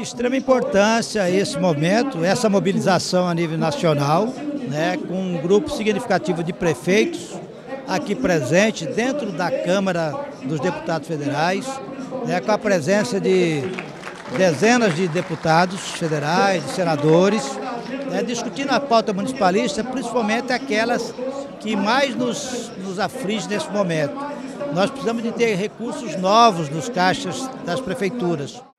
extrema importância esse momento, essa mobilização a nível nacional, né, com um grupo significativo de prefeitos aqui presente dentro da Câmara dos Deputados Federais, né, com a presença de dezenas de deputados federais, de senadores, né, discutindo a pauta municipalista, principalmente aquelas que mais nos aflige nesse momento. Nós precisamos de ter recursos novos nos caixas das prefeituras.